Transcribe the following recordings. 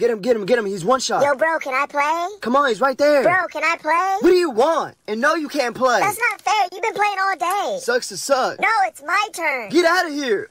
Get him. He's one shot. Yo, bro, can I play? Come on, he's right there. Bro, can I play? What do you want? And no, you can't play. That's not fair. You've been playing all day. Sucks to suck. No, it's my turn. Get out of here.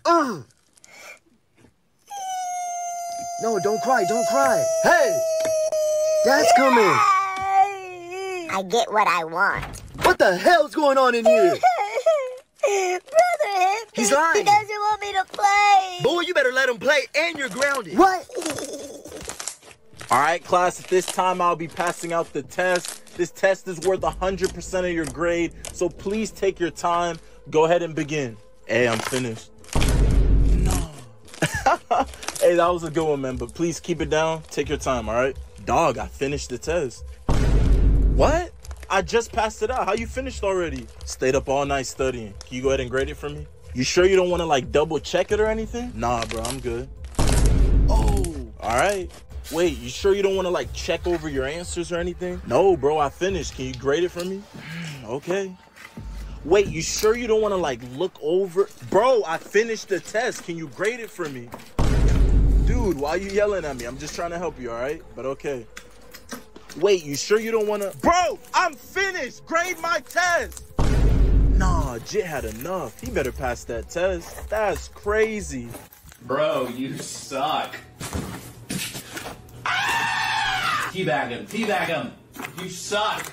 No, don't cry. Hey! Dad's coming. I get what I want. What the hell's going on in here? Brother hit me. He's lying. He doesn't want me to play. Boy, you better let him play and you're grounded. What? Alright, class, at this time I'll be passing out the test. This test is worth 100% of your grade, so please take your time. Go ahead and begin. Hey, I'm finished. No. Hey, that was a good one, man, but please keep it down. Take your time, alright? Dog, I finished the test. What? I just passed it out. How you finished already? Stayed up all night studying. Can you go ahead and grade it for me? You sure you don't want to, like, double check it or anything? Nah, bro, I'm good. Oh, alright. Wait, you sure you don't want to, like, check over your answers or anything? No, bro, I finished. Can you grade it for me? Okay. Wait, you sure you don't want to, like, look over? Bro, I finished the test. Can you grade it for me? Dude, why are you yelling at me? I'm just trying to help you, alright? But okay. Wait, you sure you don't want to? Bro, I'm finished. Grade my test. Nah, Jit had enough. He better pass that test. That's crazy. Bro, you suck. Teabag him. You suck.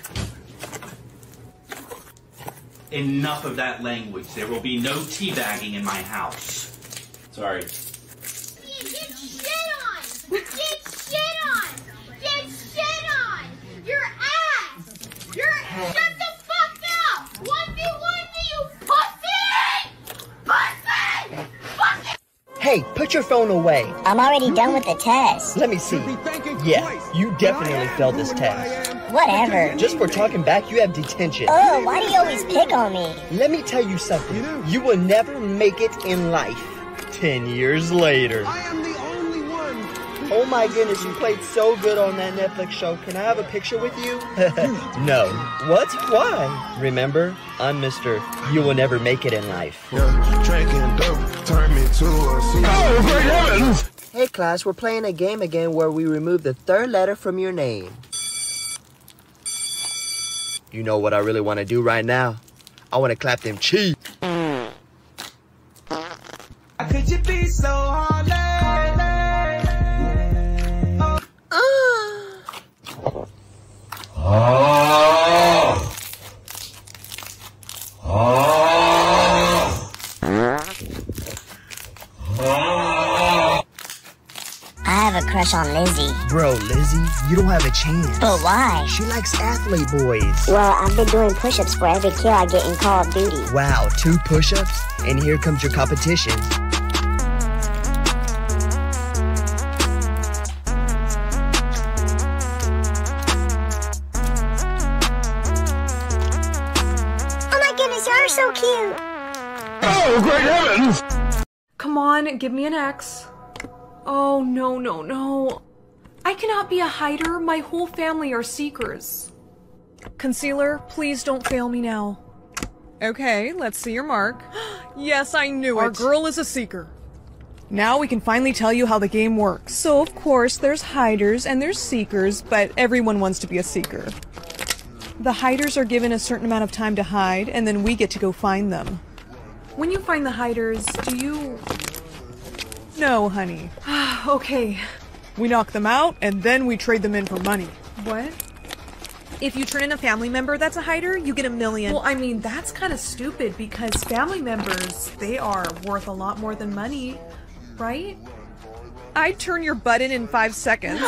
Enough of that language. There will be no teabagging in my house. Sorry. Get shit on! Get shit on! Get shit on! Your ass! Shut the fuck up! 1v1 me, you pussy! Pussy! Fucking... Hey, put your phone away. I'm already done with the test. Let me see. Yeah, you definitely failed this test. Whatever. Just for talking back, you have detention. Oh, why do you always pick on me? Let me tell you something. You will never make it in life. 10 years later. I am the only one. Oh my goodness, you played so good on that Netflix show. Can I have a picture with you? No. What? Why? Remember, I'm Mr. You will never make it in life. Drinking dope turned me to a scene. Oh, great heavens! Hey class, we're playing a game again where we remove the third letter from your name. You know what I really want to do right now? I want to clap them cheeks. Could you be so hard? I have a crush on Lizzie. Bro, Lizzie, you don't have a chance. But why? She likes athlete boys. Well, I've been doing push-ups for every kill I get in Call of Duty. Wow, 2 push-ups? And here comes your competition. Oh my goodness, you're so cute. Oh, great heavens! Come on, give me an X. Oh, no. I cannot be a hider. My whole family are seekers. Concealer, please don't fail me now. Okay, let's see your mark. Yes, I knew it. Our girl is a seeker. Now we can finally tell you how the game works. So, of course, there's hiders and there's seekers, but everyone wants to be a seeker. The hiders are given a certain amount of time to hide, and then we get to go find them. When you find the hiders, do you... No, honey. Okay. We knock them out, and then we trade them in for money. What? If you turn in a family member that's a hider, you get $1 million. Well, I mean, that's kind of stupid because family members, they are worth a lot more than money, right? I'd turn your butt in 5 seconds.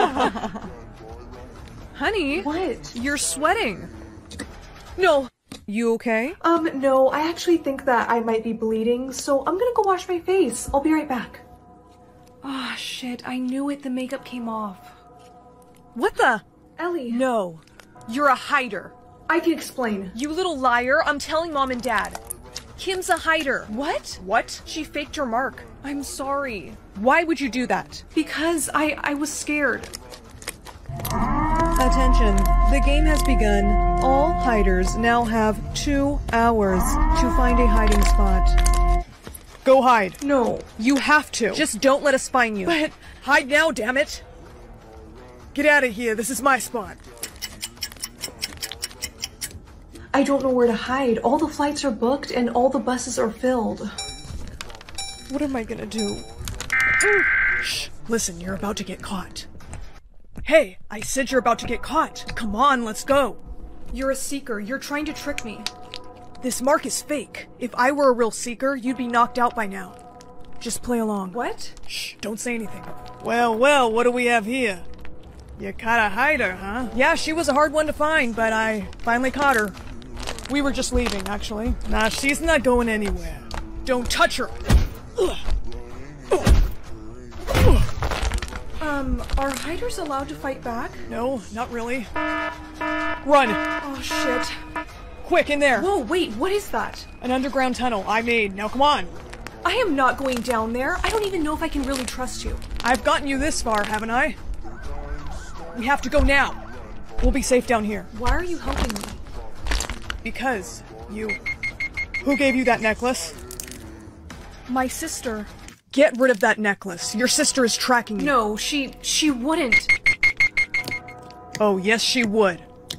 Honey. What? You're sweating. No. You okay? No, I actually think that I might be bleeding, so I'm gonna go wash my face. I'll be right back. Ah, shit, I knew it. The makeup came off. What the? Ellie. No. You're a hider. I can explain. You little liar. I'm telling Mom and Dad. Kim's a hider. What? What? She faked your mark. I'm sorry. Why would you do that? Because I was scared. Attention. The game has begun. All hiders now have 2 hours to find a hiding spot. Go hide. No. You have to. Just don't let us find you. But hide now, damn it. Get out of here, this is my spot. I don't know where to hide. All the flights are booked and all the buses are filled. What am I gonna do? Shh, listen, you're about to get caught. Hey, I said you're about to get caught. Come on, let's go. You're a seeker. You're trying to trick me. This mark is fake. If I were a real seeker, you'd be knocked out by now. Just play along. What? Shh, don't say anything. Well, well, what do we have here? You caught a hider, huh? Yeah, she was a hard one to find, but I finally caught her. We were just leaving, actually. Nah, she's not going anywhere. Don't touch her! Are hiders allowed to fight back? No, not really. Run! Oh, shit. Quick, in there! Whoa, wait, what is that? An underground tunnel I made. Now come on! I am not going down there. I don't even know if I can really trust you. I've gotten you this far, haven't I? We have to go now. We'll be safe down here. Why are you helping me? Because you... Who gave you that necklace? My sister. Get rid of that necklace. Your sister is tracking you. No, she wouldn't. Oh, yes, she would.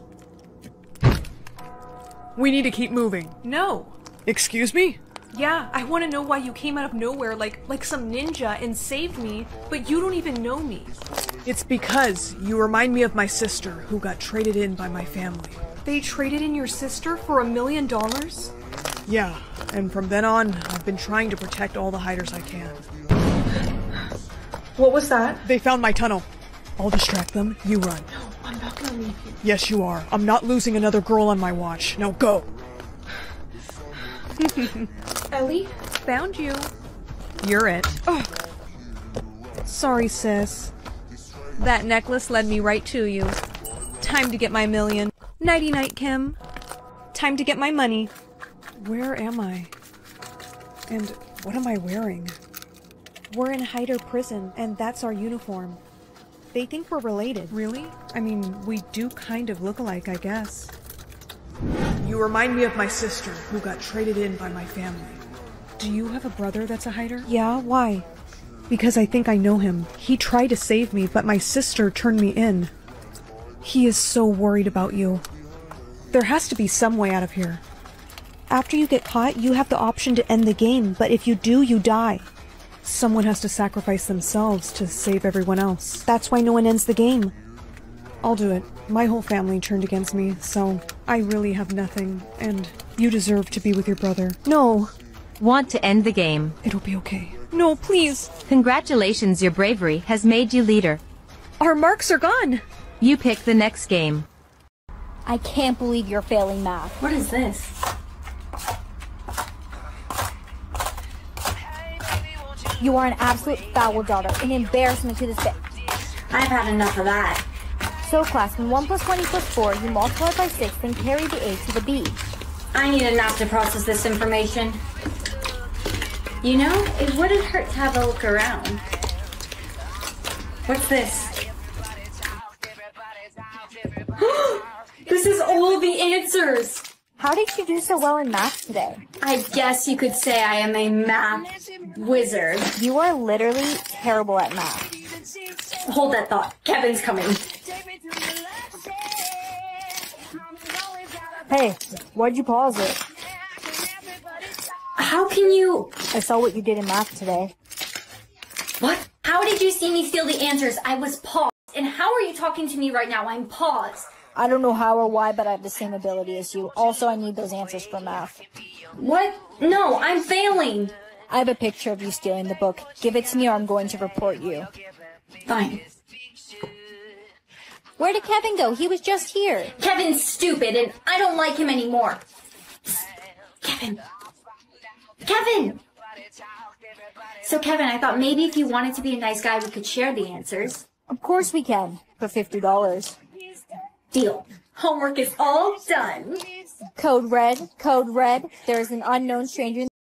We need to keep moving. No. Excuse me? Yeah, I want to know why you came out of nowhere like some ninja and saved me, but you don't even know me. It's because you remind me of my sister who got traded in by my family. They traded in your sister for $1 million? Yeah, and from then on, I've been trying to protect all the hiders I can. What was that? They found my tunnel. I'll distract them, you run. No, I'm not gonna leave you. Yes, you are. I'm not losing another girl on my watch. Now go! Ellie? Found you. You're it. Oh. Sorry, sis. That necklace led me right to you. Time to get my million. Nighty-night, Kim. Time to get my money. Where am I? And what am I wearing? We're in Hider Prison, and that's our uniform. They think we're related. Really? I mean, we do kind of look alike, I guess. You remind me of my sister, who got traded in by my family. Do you have a brother that's a hider? Yeah, why? Because I think I know him. He tried to save me, but my sister turned me in. He is so worried about you. There has to be some way out of here. After you get caught, you have the option to end the game, but if you do, you die. Someone has to sacrifice themselves to save everyone else. That's why no one ends the game. I'll do it. My whole family turned against me, so I really have nothing, and you deserve to be with your brother. No. Want to end the game? It'll be okay. No, please. Congratulations, your bravery has made you leader. Our marks are gone. You pick the next game. I can't believe you're failing math. What is this? You are an absolute foul daughter, an embarrassment to this family. I've had enough of that. So class, when 1 + 1 = 4, you multiply by 6 and carry the A to the B. I need a nap to process this information. You know, it wouldn't hurt to have a look around. What's this? This is all the answers! How did you do so well in math today? I guess you could say I am a math wizard. You are literally terrible at math. Hold that thought. Kevin's coming. Hey, why'd you pause it? How can you... I saw what you did in math today. What? How did you see me steal the answers? I was paused. And how are you talking to me right now? I'm paused. I don't know how or why, but I have the same ability as you. Also, I need those answers for math. What? No, I'm failing. I have a picture of you stealing the book. Give it to me or I'm going to report you. Fine. Where did Kevin go? He was just here. Kevin's stupid and I don't like him anymore. Kevin. Kevin! So Kevin, I thought maybe if you wanted to be a nice guy, we could share the answers. Of course we can. For $50. Deal. Homework is all done. Code red. Code red. There is an unknown stranger in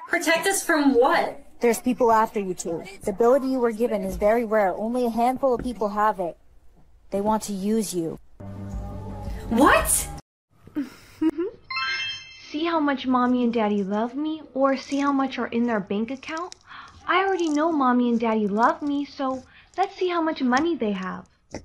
Protect us from what? There's people after you two. The ability you were given is very rare. Only a handful of people have it. They want to use you. What? See how much mommy and daddy love me, or see how much are in their bank account? I already know mommy and daddy love me, so let's see how much money they have.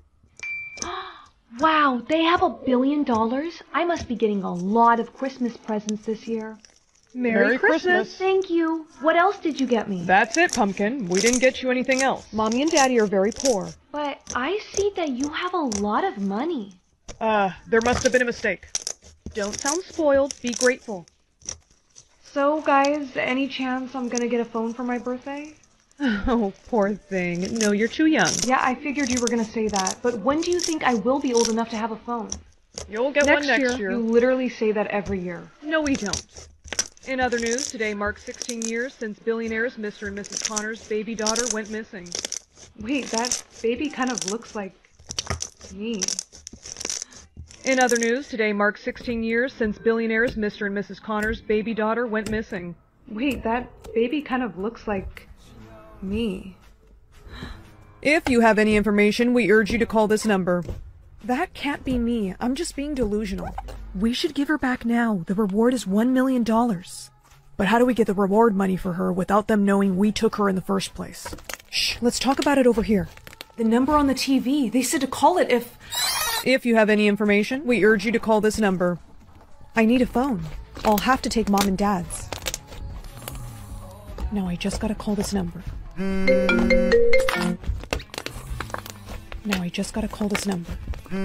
Wow, they have $1 billion? I must be getting a lot of Christmas presents this year. Merry Christmas. Thank you. What else did you get me? That's it, Pumpkin. We didn't get you anything else. Mommy and Daddy are very poor. But I see that you have a lot of money. There must have been a mistake. Don't sound spoiled. Be grateful. So, guys, any chance I'm gonna get a phone for my birthday? Oh, poor thing. No, you're too young. Yeah, I figured you were gonna say that. But when do you think I will be old enough to have a phone? You'll get one next year. You literally say that every year. No, we don't. In other news, today marks 16 years since billionaires Mr. and Mrs. Connor's baby daughter went missing. Wait, that baby kind of looks like me. In other news, today marks 16 years since billionaires Mr. and Mrs. Connor's baby daughter went missing. Wait, that baby kind of looks like me. If you have any information, we urge you to call this number. That can't be me. I'm just being delusional. We should give her back now. The reward is $1 million. But how do we get the reward money for her without them knowing we took her in the first place? Shh, let's talk about it over here. The number on the TV. They said to call it if... If you have any information, we urge you to call this number. I need a phone. I'll have to take Mom and Dad's. No, I just gotta call this number. No, I just gotta call this number.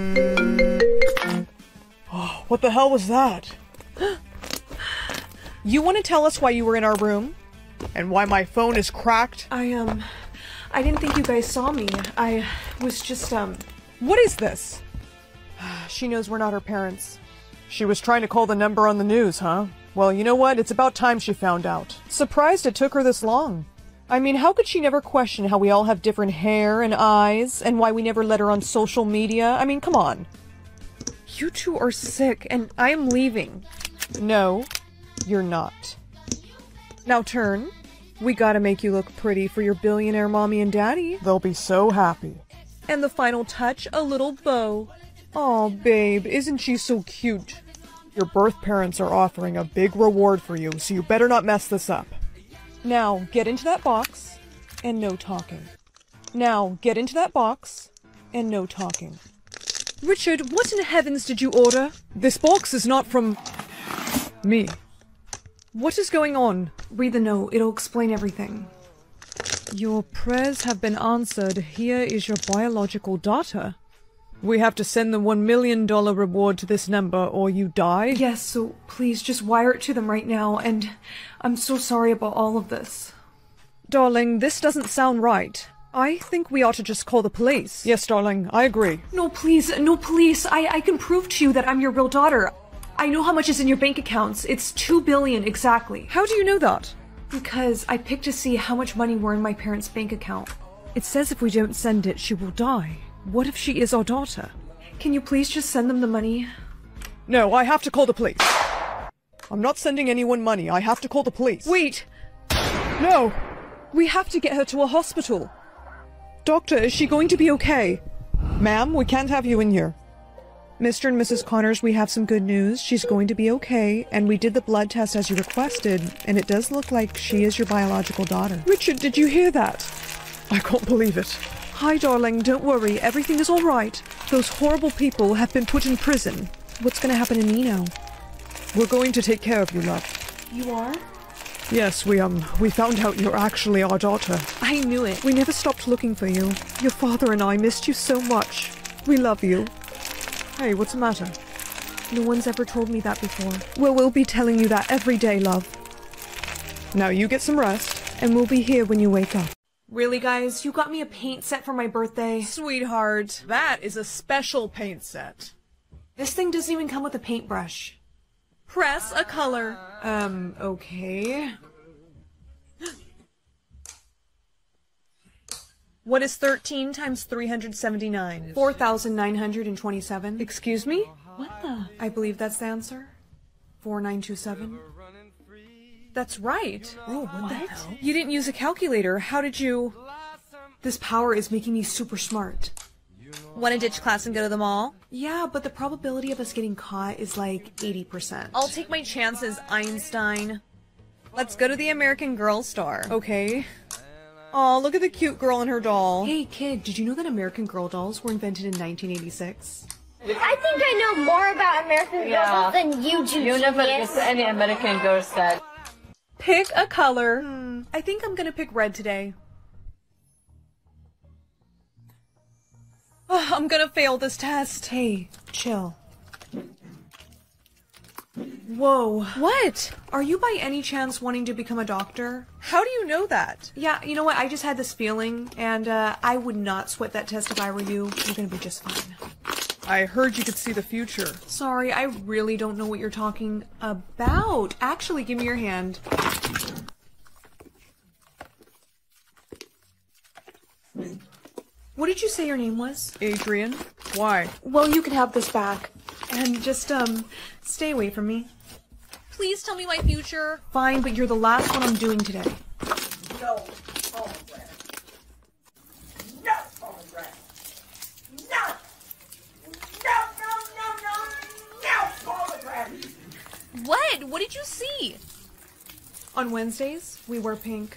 Oh, what the hell was that? You want to tell us why you were in our room? And why my phone is cracked? I didn't think you guys saw me. I was just, What is this? She knows we're not her parents. She was trying to call the number on the news, huh? Well, you know what? It's about time she found out. Surprised it took her this long. I mean, how could she never question how we all have different hair and eyes, and why we never let her on social media? I mean, come on. You two are sick, and I'm leaving. No, you're not. Now turn. We gotta make you look pretty for your billionaire mommy and daddy. They'll be so happy. And the final touch, a little bow. Aw, babe, isn't she so cute? Your birth parents are offering a big reward for you, so you better not mess this up. Now, get into that box, and no talking. Now, get into that box, and no talking. Richard, what in heavens did you order? This box is not from... me. What is going on? Read the note. It'll explain everything. Your prayers have been answered. Here is your biological daughter. We have to send the $1 million reward to this number, or you die? Yes, so please just wire it to them right now, and I'm so sorry about all of this. Darling, this doesn't sound right. I think we ought to just call the police. Yes, darling, I agree. No, please, no police. I can prove to you that I'm your real daughter. I know how much is in your bank accounts. It's $2 billion exactly. How do you know that? Because I picked to see how much money were in my parents' bank account. It says if we don't send it, she will die. What if she is our daughter? Can you please just send them the money? No, I have to call the police. I'm not sending anyone money. I have to call the police. Wait! No! We have to get her to a hospital. Doctor, is she going to be okay? Ma'am, we can't have you in here. Mr. and Mrs. Connors, we have some good news. She's going to be okay, and we did the blood test as you requested, and it does look like she is your biological daughter. Richard, did you hear that? I can't believe it. Hi, darling, don't worry. Everything is all right. Those horrible people have been put in prison. What's going to happen to me now? We're going to take care of you, love. You are? Yes, we found out you're actually our daughter. I knew it. We never stopped looking for you. Your father and I missed you so much. We love you. Hey, what's the matter? No one's ever told me that before. Well, we'll be telling you that every day, love. Now you get some rest, and we'll be here when you wake up. Really, guys? You got me a paint set for my birthday? Sweetheart, that is a special paint set. This thing doesn't even come with a paintbrush. Press a color. Okay. What is 13 times 379? 4,927. Excuse me? What the? I believe that's the answer. 4927. That's right. Oh, what the hell? You didn't use a calculator. How did you... This power is making me super smart. Want to ditch class and go to the mall? Yeah, but the probability of us getting caught is like 80%. I'll take my chances, Einstein. Let's go to the American Girl store. Okay. Aw, look at the cute girl and her doll. Hey kid, did you know that American Girl dolls were invented in 1986? I think I know more about American Girl dolls than you do, You never genius. get any American Girl set. Pick a color. I think I'm gonna pick red today. I'm gonna fail this test. Hey, chill. Whoa. What? Are you by any chance wanting to become a doctor? How do you know that? Yeah, you know what? I just had this feeling, and I would not sweat that test if I were you. You're gonna be just fine. I heard you could see the future. Sorry, I really don't know what you're talking about. Actually, give me your hand. What did you say your name was? Adrian? Why? Well, you can have this back. And just, stay away from me. Please tell me my future. Fine, but you're the last one I'm doing today. No pomegranate. No pomegranate. No. No pomegranate. What? What did you see? On Wednesdays, we wear pink.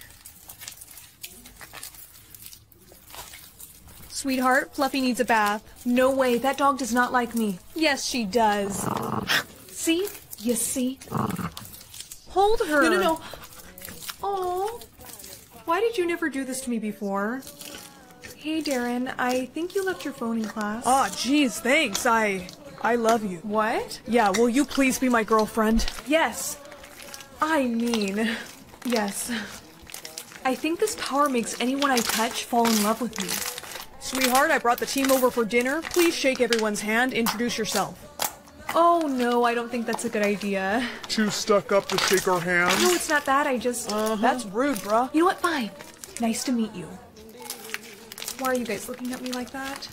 Sweetheart, Fluffy needs a bath. No way, that dog does not like me. Yes, she does. See? You see? Hold her. No. Oh, why did you never do this to me before? Hey, Darren, I think you left your phone in class. Aw, jeez, thanks. I love you. What? Yeah, will you please be my girlfriend? Yes. I mean, yes. I think this power makes anyone I touch fall in love with me. Sweetheart, I brought the team over for dinner. Please shake everyone's hand. Introduce yourself. Oh, no, I don't think that's a good idea. Too stuck up to shake our hands? No, it's not that. I just... That's rude, bruh. You know what? Fine. Nice to meet you. Why are you guys looking at me like that?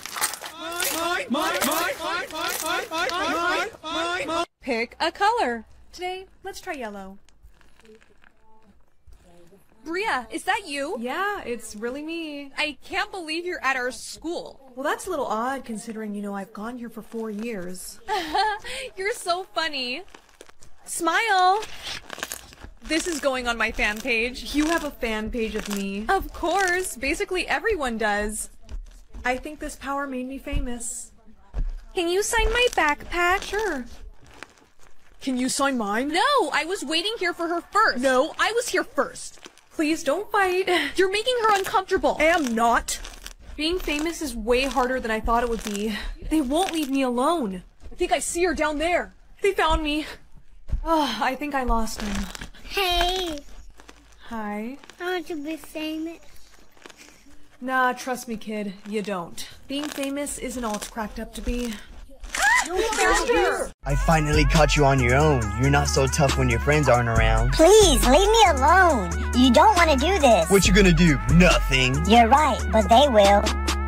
Pick a color. Today, let's try yellow. Bria, is that you? Yeah, it's really me. I can't believe you're at our school. Well, that's a little odd considering, you know, I've gone here for 4 years. You're so funny. Smile. This is going on my fan page. You have a fan page of me. Of course. Basically everyone does. I think this power made me famous. Can you sign my backpack? Sure. Can you sign mine? No, I was waiting here for her first. No, I was here first. Please don't fight. You're making her uncomfortable. I am not. Being famous is way harder than I thought it would be. They won't leave me alone. I think I see her down there. They found me. Oh, I think I lost him. Hey, Hi. I want to be famous. Nah, trust me, kid. You don't. Being famous isn't all it's cracked up to be. There's her. I finally caught you on your own. You're not so tough when your friends aren't around. Please, leave me alone. You don't want to do this. What you gonna do? Nothing. You're right, but they will.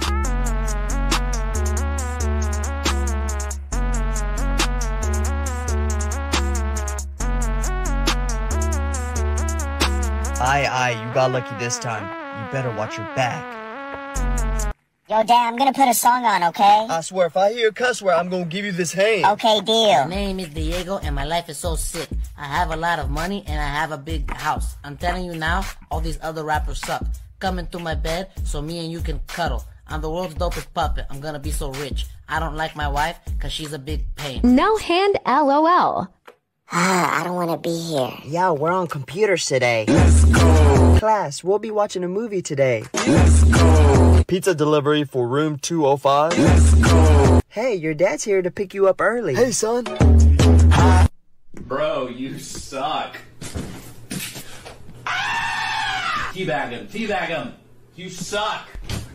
Aye, you got lucky this time. You better watch your back. Yo, Dad, I'm gonna put a song on, okay? I swear, if I hear a cuss word, I'm gonna give you this hand. Okay, deal. My name is Diego, and my life is so sick. I have a lot of money, and I have a big house. I'm telling you now, all these other rappers suck. Come into my bed so me and you can cuddle. I'm the world's dopest puppet. I'm gonna be so rich. I don't like my wife, cause she's a big pain. No hand LOL. I don't want to be here. Yeah, we're on computers today. Let's go. Class, we'll be watching a movie today. Let's go. Pizza delivery for room 205. Let's go. Hey, your dad's here to pick you up early. Hey, son. Bro, you suck. Teabag him, teabag him. You suck.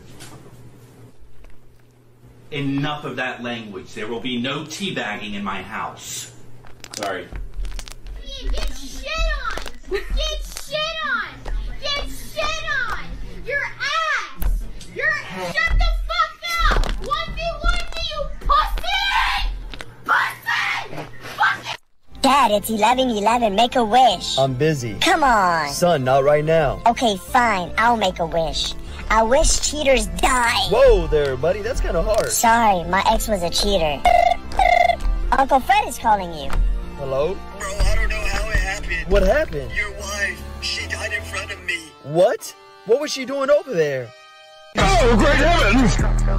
Enough of that language. There will be no teabagging in my house. Sorry. Get shit on! Get shit on! Get shit on! Your ass! Shut the fuck up! 1v1 me, you pussy! Pussy! Fucking Dad, it's 11:11. Make a wish. I'm busy. Come on. Son, not right now. Okay, fine. I'll make a wish. I wish cheaters die. Whoa there, buddy. That's kind of hard. Sorry, my ex was a cheater. Uncle Fred is calling you. Hello? Bro, I don't know how it happened. What happened? Your wife, she died in front of me. What? What was she doing over there? Oh, great heavens!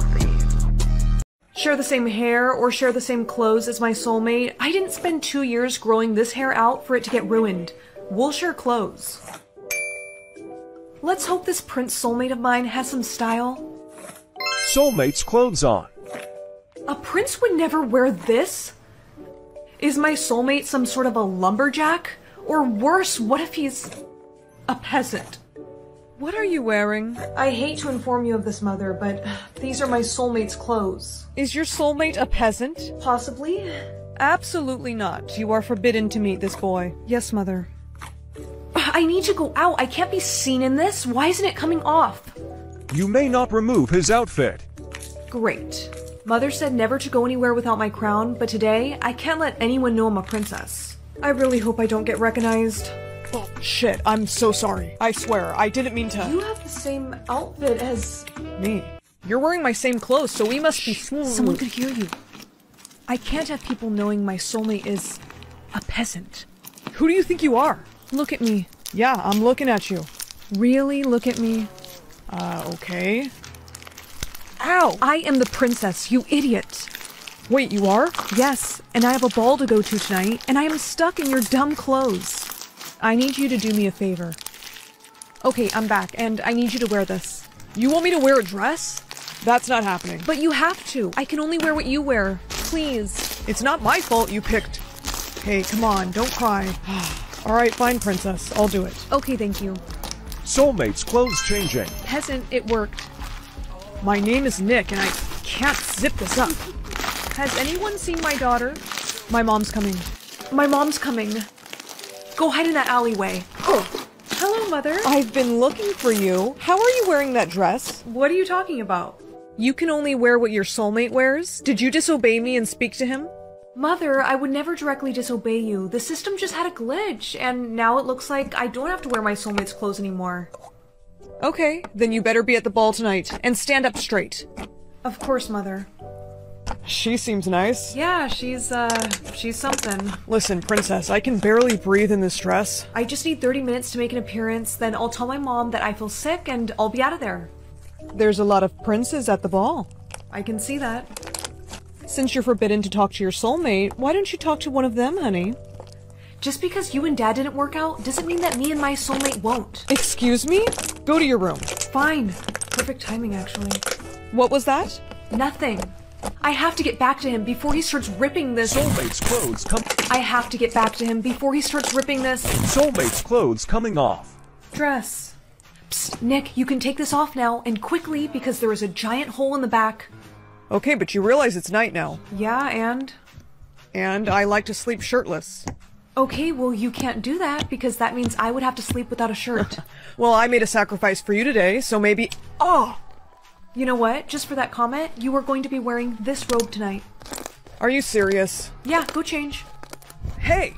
Share the same hair or share the same clothes as my soulmate? I didn't spend 2 years growing this hair out for it to get ruined. We'll share clothes. Let's hope this prince soulmate of mine has some style. Soulmate's clothes on. A prince would never wear this? Is my soulmate some sort of a lumberjack? Or worse, what if he's a peasant? What are you wearing? I hate to inform you of this, Mother, but these are my soulmate's clothes. Is your soulmate a peasant? Possibly. Absolutely not. You are forbidden to meet this boy. Yes, Mother. I need to go out. I can't be seen in this. Why isn't it coming off? You may not remove his outfit. Great. Mother said never to go anywhere without my crown, but today, I can't let anyone know I'm a princess. I really hope I don't get recognized. Oh, shit. I'm so sorry. I swear, I didn't mean to— You have the same outfit as— Me. You're wearing my same clothes, so we must be— Someone could hear you. I can't have people knowing my soulmate is a peasant. Who do you think you are? Look at me. Yeah, I'm looking at you. Really? Look at me? Okay. Ow! I am the princess, you idiot! Wait, you are? Yes, and I have a ball to go to tonight, and I am stuck in your dumb clothes. I need you to do me a favor. Okay, I'm back, and I need you to wear this. You want me to wear a dress? That's not happening. But you have to. I can only wear what you wear. Please. It's not my fault you picked. Hey, come on, don't cry. Alright, fine, princess. I'll do it. Okay, thank you. Soulmate's clothes changing. Peasant, it worked. My name is Nick, and I can't zip this up. Has anyone seen my daughter? My mom's coming. My mom's coming. Go hide in that alleyway. Oh. Hello, Mother. I've been looking for you. How are you wearing that dress? What are you talking about? You can only wear what your soulmate wears? Did you disobey me and speak to him? Mother, I would never directly disobey you. The system just had a glitch, and now it looks like I don't have to wear my soulmate's clothes anymore. Okay, then you better be at the ball tonight, and stand up straight. Of course, Mother. She seems nice. Yeah, she's something. Listen, princess, I can barely breathe in this dress. I just need 30 minutes to make an appearance, then I'll tell my mom that I feel sick, and I'll be out of there. There's a lot of princes at the ball. I can see that. Since you're forbidden to talk to your soulmate, why don't you talk to one of them, honey? Just because you and Dad didn't work out doesn't mean that me and my soulmate won't. Excuse me? Go to your room. Fine. Perfect timing, actually. What was that? Nothing. I have to get back to him before he starts ripping this— Soulmate's clothes come— I have to get back to him before he starts ripping this— Soulmate's clothes coming off. Dress. Psst, Nick, you can take this off now, and quickly, because there is a giant hole in the back. Okay, but you realize it's night now. Yeah, and? And I like to sleep shirtless. Okay, well, you can't do that, because that means I would have to sleep without a shirt. Well, I made a sacrifice for you today, so maybe— Oh! You know what? Just for that comment, you are going to be wearing this robe tonight. Are you serious? Yeah, go change. Hey!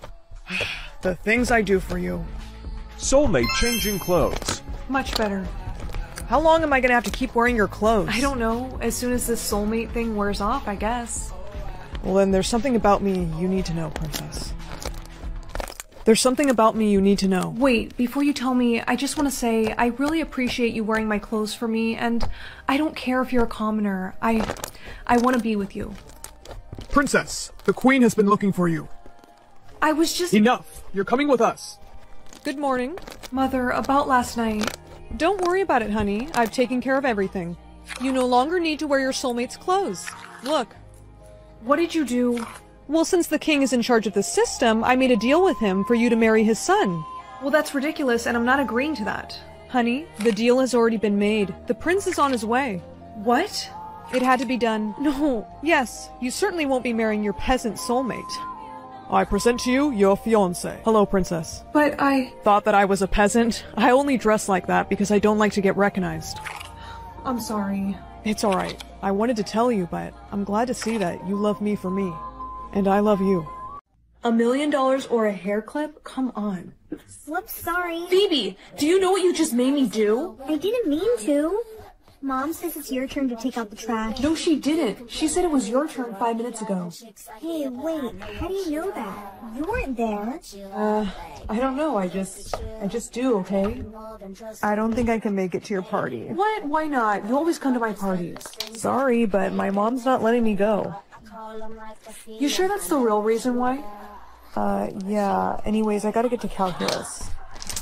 The things I do for you. Soulmate changing clothes. Much better. How long am I gonna have to keep wearing your clothes? I don't know. As soon as this soulmate thing wears off, I guess. Well, then there's something about me you need to know, princess. There's something about me you need to know. Wait, before you tell me, I just want to say I really appreciate you wearing my clothes for me, and I don't care if you're a commoner. I want to be with you. Princess, the queen has been looking for you. I was just— Enough! You're coming with us. Good morning. Mother, about last night. Don't worry about it, honey. I've taken care of everything. You no longer need to wear your soulmate's clothes. Look. What did you do? Well, since the king is in charge of the system, I made a deal with him for you to marry his son. Well, that's ridiculous, and I'm not agreeing to that. Honey, the deal has already been made. The prince is on his way. What? It had to be done. No. Yes, you certainly won't be marrying your peasant soulmate. I present to you your fiancé. Hello, princess. But I— Thought that I was a peasant? I only dress like that because I don't like to get recognized. I'm sorry. It's alright. I wanted to tell you, but I'm glad to see that you love me for me. And I love you. $1 million or a hair clip? Come on. Whoops, sorry. Phoebe, do you know what you just made me do? I didn't mean to. Mom says it's your turn to take out the trash. No, she didn't. She said it was your turn 5 minutes ago. Hey, wait. How do you know that? You weren't there. I don't know. I just do, okay? I don't think I can make it to your party. What? Why not? You always come to my parties. Sorry, but my mom's not letting me go. You sure that's the real reason why? Yeah. Anyways, I gotta get to Cal Hills.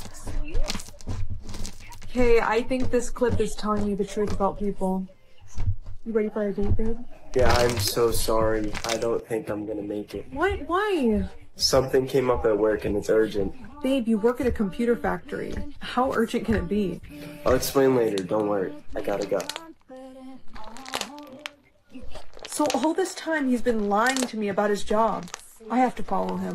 Hey, I think this clip is telling me the truth about people. You ready for a date, babe? Yeah, I'm so sorry. I don't think I'm gonna make it. What? Why? Something came up at work and it's urgent. Babe, you work at a computer factory. How urgent can it be? I'll explain later, don't worry. I gotta go. So all this time he's been lying to me about his job. I have to follow him.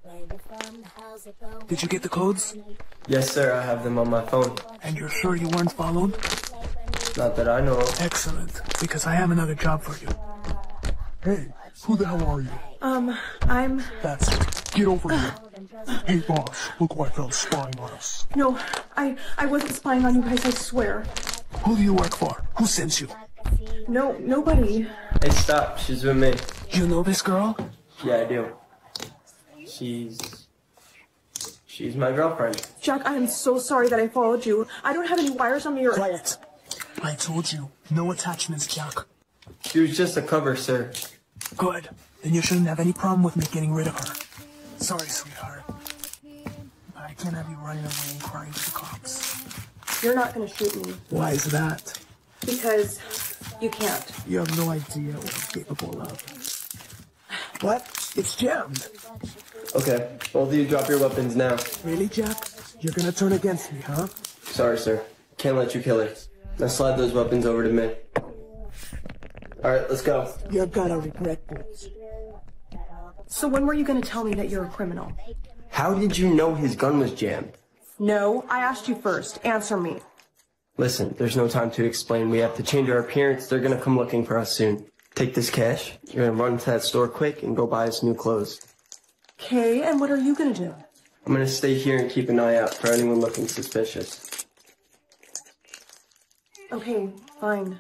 Did you get the codes? Yes, sir, I have them on my phone. And you're sure you weren't followed? Not that I know of. Excellent, because I have another job for you. Hey, who the hell are you? I'm... That's it. Get over here. Hey, boss, look who I found spying on us. No, I wasn't spying on you guys, I swear. Who do you work for? Who sent you? No, nobody. Hey, stop, she's with me. You know this girl? Yeah, I do. She's my girlfriend. Jack, I am so sorry that I followed you. I don't have any wires on me or... Quiet. I told you, no attachments, Jack. She was just a cover, sir. Good. Then you shouldn't have any problem with me getting rid of her. Sorry, sweetheart. But I can't have you running away and crying to the cops. You're not gonna shoot me. Why is that? Because you can't. You have no idea what I'm capable of. What? It's jammed. Okay, both of you drop your weapons now. Really, Jack? You're gonna turn against me, huh? Sorry, sir. Can't let you kill her. Now slide those weapons over to me. Alright, let's go. You're gonna regret this. So when were you gonna tell me that you're a criminal? How did you know his gun was jammed? No, I asked you first. Answer me. Listen, there's no time to explain. We have to change our appearance. They're gonna come looking for us soon. Take this cash. You're gonna run to that store quick and go buy us new clothes. Okay, and what are you gonna do? I'm gonna stay here and keep an eye out for anyone looking suspicious. Okay, fine.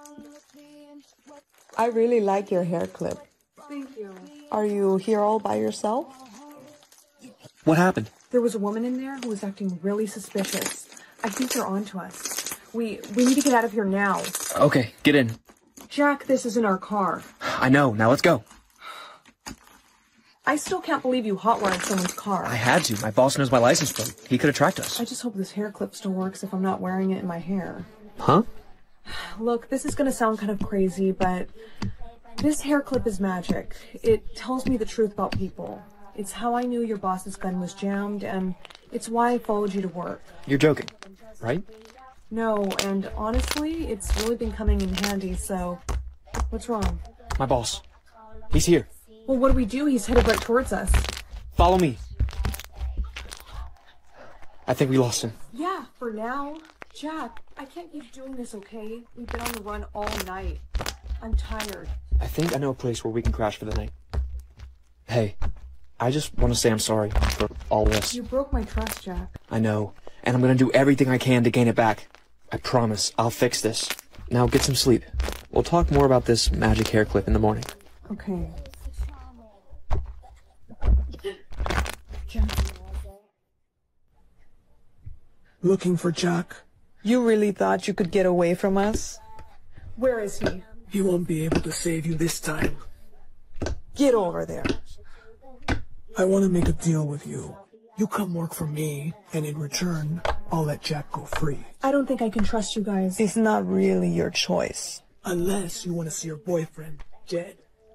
I really like your hair clip. Thank you. Are you here all by yourself? What happened? There was a woman in there who was acting really suspicious. I think they're on to us. We need to get out of here now. Okay, get in. Jack, this isn't our car. I know, now let's go. I still can't believe you hotwired someone's car. I had to. My boss knows my license plate. He could have tracked us. I just hope this hair clip still works if I'm not wearing it in my hair. Huh? Look, this is gonna sound kind of crazy, but this hair clip is magic. It tells me the truth about people. It's how I knew your boss's gun was jammed, and it's why I followed you to work. You're joking, right? No, and honestly, it's really been coming in handy, so what's wrong? My boss. He's here. Well, what do we do? He's headed right towards us. Follow me. I think we lost him. Yeah, for now. Jack, I can't keep doing this, okay? We've been on the run all night. I'm tired. I think I know a place where we can crash for the night. Hey, I just want to say I'm sorry for all this. You broke my trust, Jack. I know, and I'm gonna do everything I can to gain it back. I promise, I'll fix this. Now get some sleep. We'll talk more about this magic hair clip in the morning. Okay. Jack. Looking for Jack? You really thought you could get away from us? Where is he? He won't be able to save you this time. Get over there. I want to make a deal with you. You come work for me, and in return, I'll let Jack go free. I don't think I can trust you guys. It's not really your choice. Unless you want to see your boyfriend dead.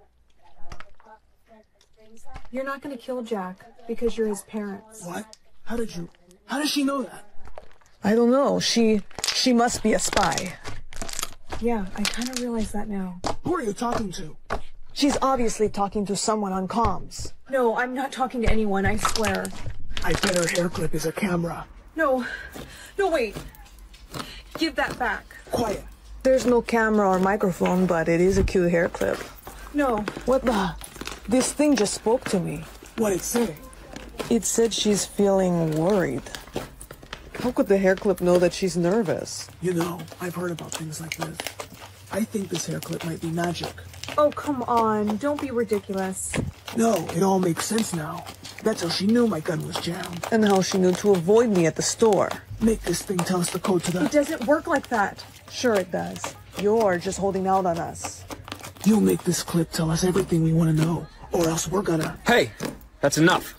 You're not going to kill Jack because you're his parents. What? How does she know that? I don't know. She must be a spy. Yeah, I kind of realize that now. Who are you talking to? She's obviously talking to someone on comms. No, I'm not talking to anyone, I swear. I bet her hair clip is a camera. No, wait. Give that back. Quiet. There's no camera or microphone, but it is a cute hair clip. No. What the? This thing just spoke to me. What'd it say? It said she's feeling worried. How could the hair clip know that she's nervous? You know, I've heard about things like this. I think this hair clip might be magic. Oh, come on. Don't be ridiculous. No, it all makes sense now. That's how she knew my gun was jammed. And how she knew to avoid me at the store. Make this thing tell us the code to the... It doesn't work like that. Sure it does. You're just holding out on us. You'll make this clip tell us everything we want to know, or else we're gonna... Hey, that's enough.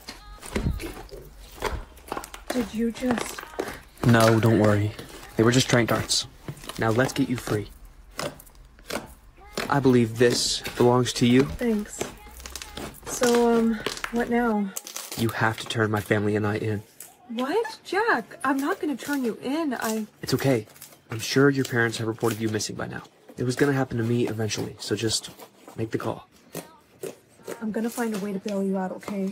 Did you just... No, don't worry. They were just trank darts. Now let's get you free. I believe this belongs to you. Thanks. So, what now? You have to turn my family and I in. What? Jack, I'm not gonna turn you in. It's okay. I'm sure your parents have reported you missing by now. It was gonna happen to me eventually, so just make the call. I'm gonna find a way to bail you out, okay?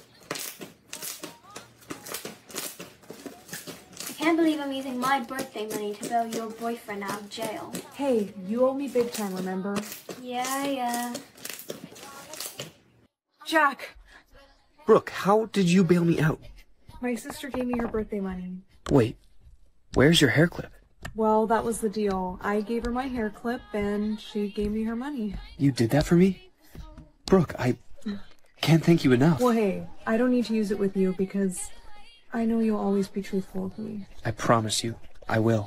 I can't believe I'm using my birthday money to bail your boyfriend out of jail. Hey, you owe me big time, remember? Yeah. Jack! Brooke, how did you bail me out? My sister gave me her birthday money. Wait, where's your hair clip? Well, that was the deal. I gave her my hair clip, and she gave me her money. You did that for me? Brooke, I can't thank you enough. Well, hey, I don't need to use it with you because I know you'll always be truthful with me. I promise you, I will.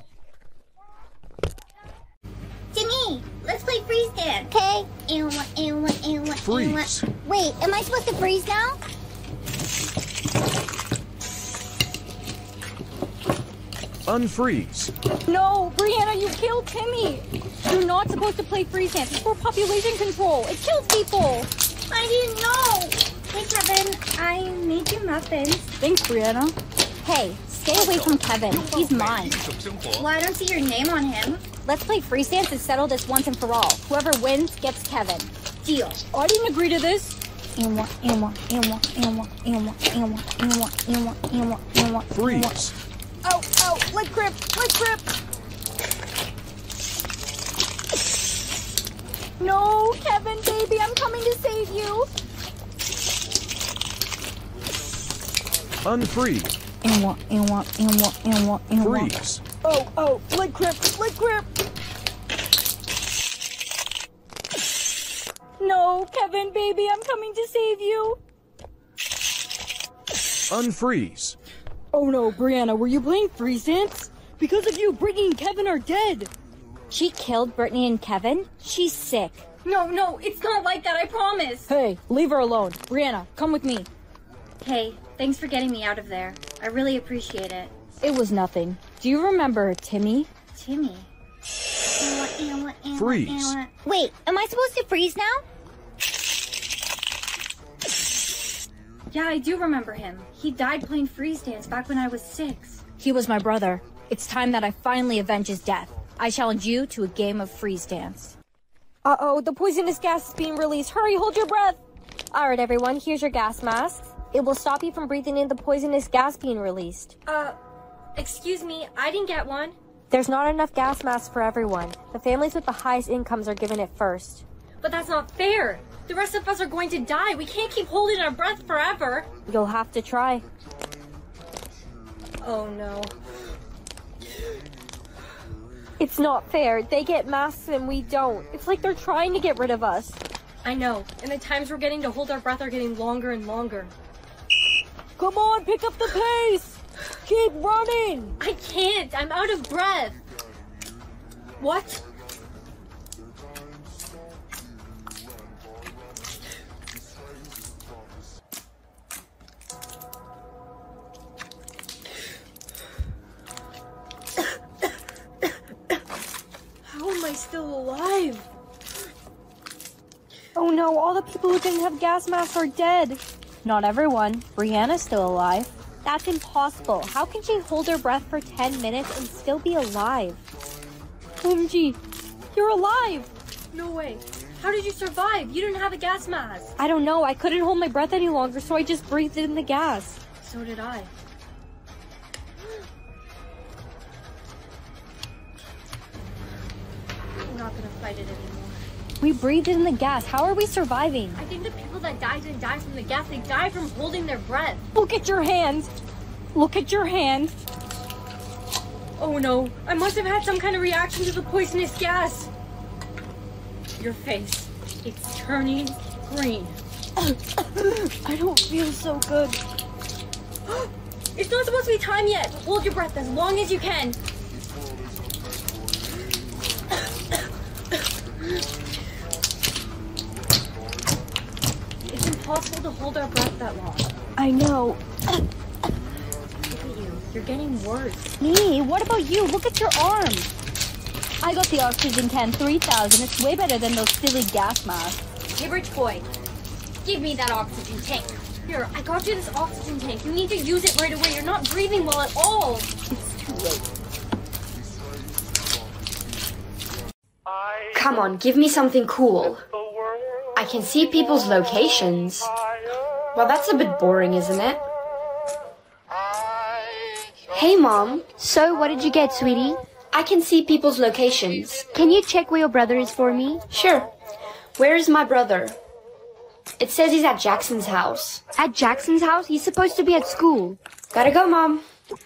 Timmy, let's play freeze dance. Okay. Freeze. Wait, am I supposed to freeze now? Unfreeze. No, Brianna, you killed Timmy. You're not supposed to play freeze dance. It's for population control. It kills people. I didn't know. Hey, Kevin, I made you muffins. Thanks, Brianna. Hey, stay away from Kevin. He's mine. Well, I don't see your name on him. Let's play freeze dance and settle this once and for all. Whoever wins gets Kevin. Deal. I didn't agree to this. Freeze. Ow, leg grip. No, Kevin, baby, I'm coming to save you. Unfreeze. Freeze. Oh, leg grip. No, Kevin, baby, I'm coming to save you. Unfreeze. Oh no, Brianna, were you playing freeze dance? Because of you, Brittany and Kevin are dead. She killed Brittany and Kevin? She's sick. No, it's not like that, I promise. Hey, leave her alone. Brianna, come with me. Hey, thanks for getting me out of there. I really appreciate it. It was nothing. Do you remember Timmy? Timmy? Freeze. Wait, am I supposed to freeze now? Yeah, I do remember him. He died playing freeze dance back when I was 6. He was my brother. It's time that I finally avenge his death. I challenge you to a game of freeze dance. Uh-oh, the poisonous gas is being released. Hurry, hold your breath. All right, everyone, here's your gas masks. It will stop you from breathing in the poisonous gas being released. Excuse me, I didn't get one. There's not enough gas masks for everyone. The families with the highest incomes are given it first. But that's not fair. The rest of us are going to die. We can't keep holding our breath forever. You'll have to try. Oh no. It's not fair. They get masks and we don't. It's like they're trying to get rid of us. I know. And the times we're getting to hold our breath are getting longer and longer. Come on, pick up the pace. Keep running. I can't. I'm out of breath. What? How am I still alive? Oh no, all the people who didn't have gas masks are dead. Not everyone. Brianna's still alive. That's impossible. How can she hold her breath for 10 minutes and still be alive? OMG, you're alive! No way. How did you survive? You didn't have a gas mask. I don't know. I couldn't hold my breath any longer, so I just breathed in the gas. So did I. I'm not gonna fight it anymore. We breathed in the gas. How are we surviving? I think the people that died didn't die from the gas. They died from holding their breath. Look at your hands. Look at your hand. Oh no, I must have had some kind of reaction to the poisonous gas. Your face, it's turning green. I don't feel so good. It's not supposed to be time yet. Hold your breath as long as you can. It's impossible to hold our breath that long. I know. Look at you. You're getting worse. Me? What about you? Look at your arm. I got the oxygen can 3000. It's way better than those silly gas masks. Hey, rich boy. Give me that oxygen tank. Here, I got you this oxygen tank. You need to use it right away. You're not breathing well at all. It's too late. Come on, give me something cool. I can see people's locations. Well, that's a bit boring, isn't it? Hey, Mom. So, what did you get, sweetie? I can see people's locations. Can you check where your brother is for me? Sure. Where is my brother? It says he's at Jackson's house. At Jackson's house? He's supposed to be at school. Gotta go, Mom.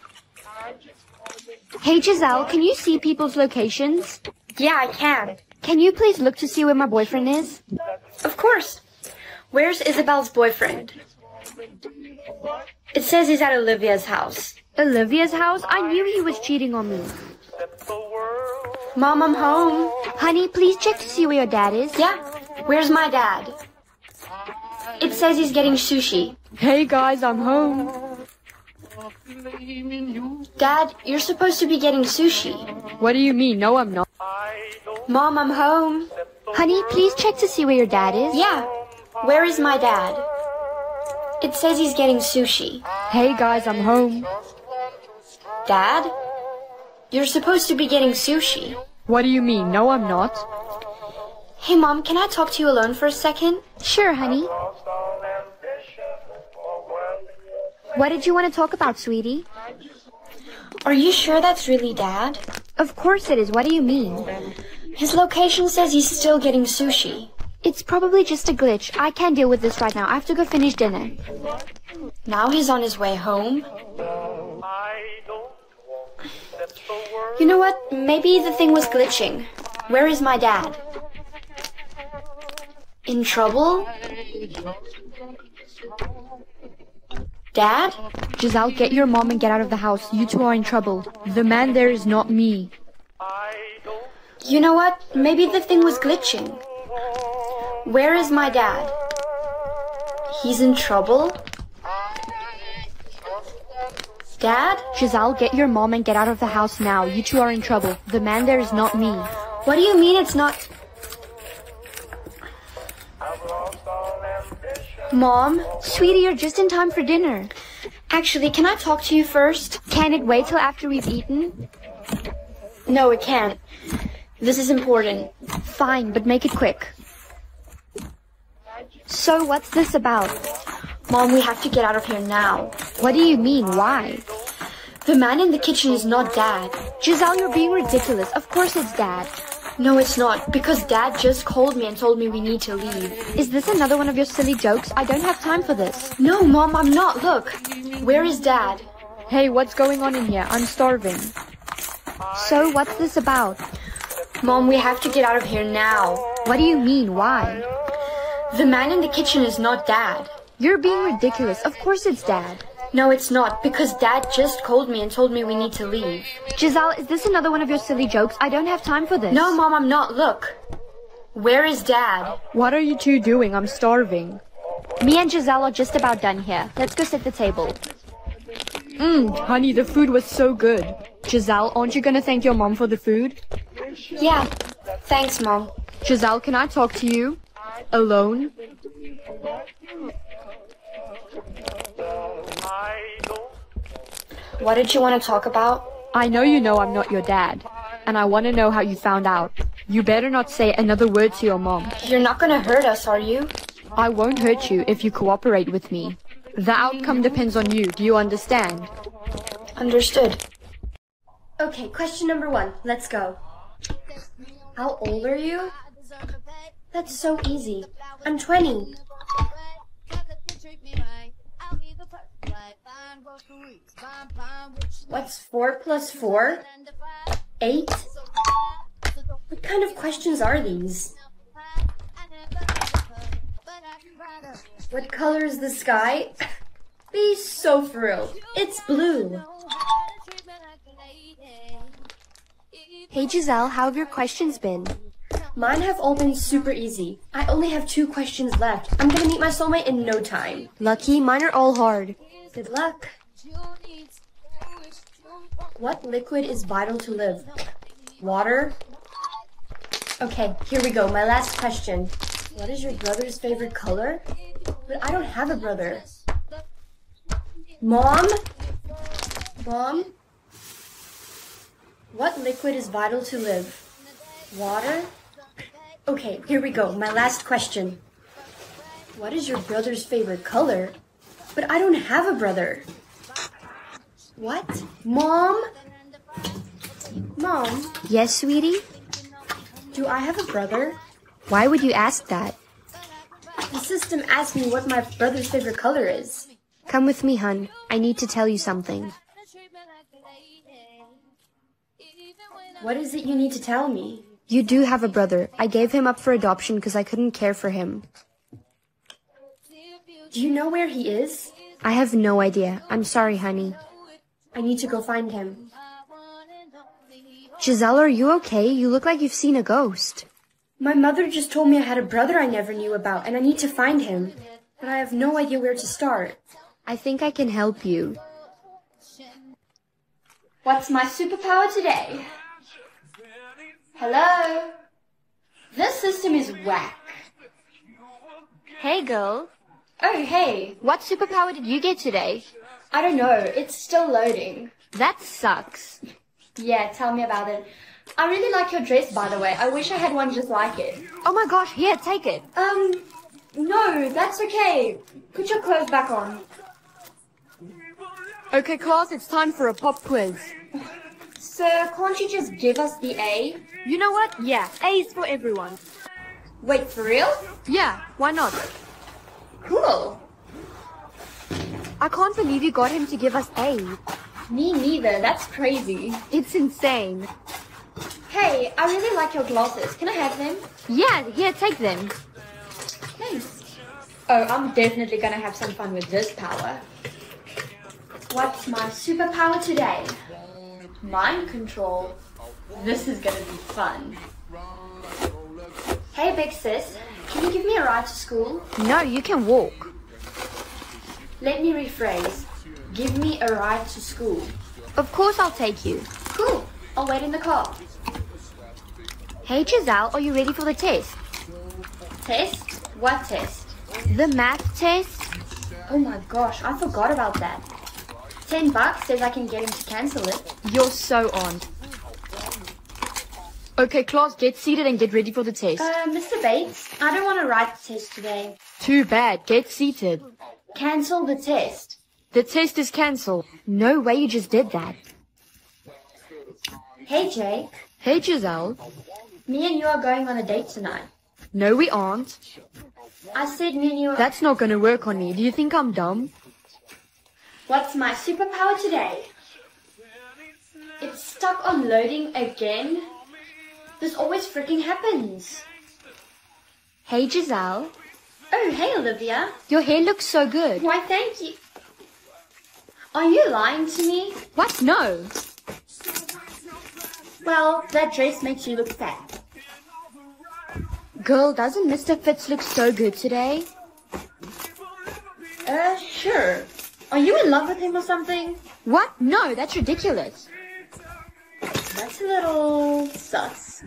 Hey, Giselle, can you see people's locations? Yeah, I can. Can you please look to see where my boyfriend is? Of course. Where's Isabel's boyfriend? It says he's at Olivia's house. Olivia's house? I knew he was cheating on me. Mom, I'm home. Honey, please check to see where your dad is. Yeah. Where's my dad? It says he's getting sushi. Hey guys, I'm home. Dad, you're supposed to be getting sushi. What do you mean? No, I'm not. Mom, I'm home. Honey, please check to see where your dad is. Yeah. Where is my dad? It says he's getting sushi. Hey guys, I'm home. Dad? You're supposed to be getting sushi. What do you mean? No, I'm not. Hey, Mom, can I talk to you alone for a second? Sure, honey. What did you want to talk about, sweetie? Are you sure that's really Dad? Of course it is. What do you mean? His location says he's still getting sushi. It's probably just a glitch. I can't deal with this right now. I have to go finish dinner. Now he's on his way home. You know what? Maybe the thing was glitching. Where is my dad? In trouble? Dad? Giselle, get your mom and get out of the house. You two are in trouble. The man there is not me. You know what? Maybe the thing was glitching. Where is my dad? He's in trouble? Dad? Giselle, get your mom and get out of the house now. You two are in trouble. The man there is not me. What do you mean it's not... Mom? Sweetie, you're just in time for dinner. Actually, can I talk to you first? Can it wait till after we've eaten? No, it can't. This is important. Fine, but make it quick. So, what's this about? Mom, we have to get out of here now. What do you mean? Why? The man in the kitchen is not Dad. Giselle, you're being ridiculous. Of course it's Dad. No, it's not, because Dad just called me and told me we need to leave. Is this another one of your silly jokes? I don't have time for this. No, Mom, I'm not. Look. Where is Dad? Hey, what's going on in here? I'm starving. So, what's this about? Mom, we have to get out of here now. What do you mean? Why? The man in the kitchen is not Dad. You're being ridiculous. Of course it's Dad. No, it's not, because Dad just called me and told me we need to leave. Giselle, is this another one of your silly jokes? I don't have time for this. No, Mom, I'm not. Look. Where is Dad? What are you two doing? I'm starving. Me and Giselle are just about done here. Let's go set the table. Honey, the food was so good. Giselle, aren't you gonna thank your mom for the food? Yeah. Thanks, Mom. Giselle, can I talk to you? Alone? What did you want to talk about? I know you know I'm not your dad, and I want to know how you found out. You better not say another word to your mom. You're not gonna hurt us, are you? I won't hurt you if you cooperate with me. The outcome depends on you. Do you understand? Understood. Okay, question number 1. Let's go. How old are you? That's so easy. I'm 20. What's 4 plus 4? 8? What kind of questions are these? What color is the sky? Be so for real. It's blue. Hey Giselle, how have your questions been? Mine have all been super easy. I only have 2 questions left. I'm gonna meet my soulmate in no time. Lucky, mine are all hard. Good luck. What liquid is vital to live? Water? Okay, here we go. My last question. What is your brother's favorite color? But I don't have a brother. Mom? Mom? What liquid is vital to live? Water? Okay, here we go. My last question. What is your brother's favorite color? But I don't have a brother. What? Mom? Mom? Yes, sweetie? Do I have a brother? Why would you ask that? The system asked me what my brother's favorite color is. Come with me, hun. I need to tell you something. What is it you need to tell me? You do have a brother. I gave him up for adoption because I couldn't care for him. Do you know where he is? I have no idea. I'm sorry, honey. I need to go find him. Giselle, are you okay? You look like you've seen a ghost. My mother just told me I had a brother I never knew about, and I need to find him. But I have no idea where to start. I think I can help you. What's my superpower today? Hello? This system is whack. Hey, girl. Oh, hey. What superpower did you get today? I don't know. It's still loading. That sucks. Yeah, tell me about it. I really like your dress, by the way. I wish I had one just like it. Oh my gosh, here, take it. No, that's okay. Put your clothes back on. Okay, class, it's time for a pop quiz. Sir, can't you just give us the A? You know what? Yeah, A is for everyone. Wait, for real? Yeah, why not? Cool. I can't believe you got him to give us A. Me neither, that's crazy. It's insane. Hey, I really like your glasses. Can I have them? Yeah, here, take them. Thanks. Oh, I'm definitely gonna have some fun with this power. What's my superpower today? Mind control. This is gonna be fun. Hey, big sis. Can you give me a ride to school? No, you can walk. Let me rephrase. Give me a ride to school. Of course I'll take you. Cool. I'll wait in the car. Hey Giselle, are you ready for the test? Test? What test? The math test. Oh my gosh, I forgot about that. $10 says I can get him to cancel it. You're so on. Okay, class, get seated and get ready for the test. Mr. Bates, I don't want to write the test today. Too bad, get seated. Cancel the test. The test is cancelled. No way you just did that. Hey, Jake. Hey, Giselle. Me and you are going on a date tonight. No, we aren't. I said me and you are... That's not gonna work on me. Do you think I'm dumb? What's my superpower today? It's stuck on loading again. This always freaking happens. Hey, Giselle. Oh, hey, Olivia. Your hair looks so good. Why, thank you. Are you lying to me? What? No. Well, that dress makes you look fat. Girl, doesn't Mr. Fitz look so good today? Sure. Are you in love with him or something? What? No, that's ridiculous. That's a little sus.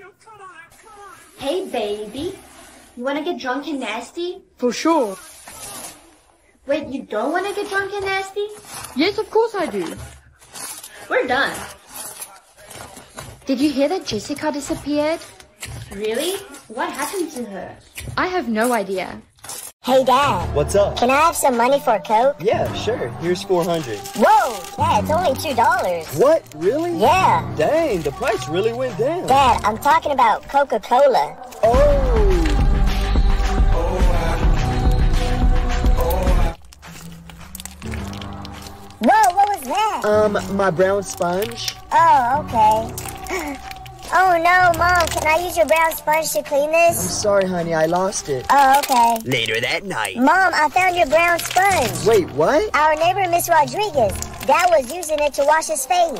Hey, baby. You want to get drunk and nasty? For sure. Wait, you don't want to get drunk and nasty? Yes, of course I do. We're done. Did you hear that Jessica disappeared? Really? What happened to her? I have no idea. Hey, Dad. What's up? Can I have some money for a Coke? Yeah, sure. Here's $400. Whoa, Dad, it's only $2. What? Really? Yeah. Dang, the price really went down. Dad, I'm talking about Coca-Cola. Oh. that? My brown sponge. Oh, okay. Oh no, Mom, can I use your brown sponge to clean I'm this? sorry, honey, I lost it. Oh, okay. Later that night. Mom, I found your brown sponge. Wait, what? Our neighbor, Miss Rodriguez, Dad was using it to wash his face.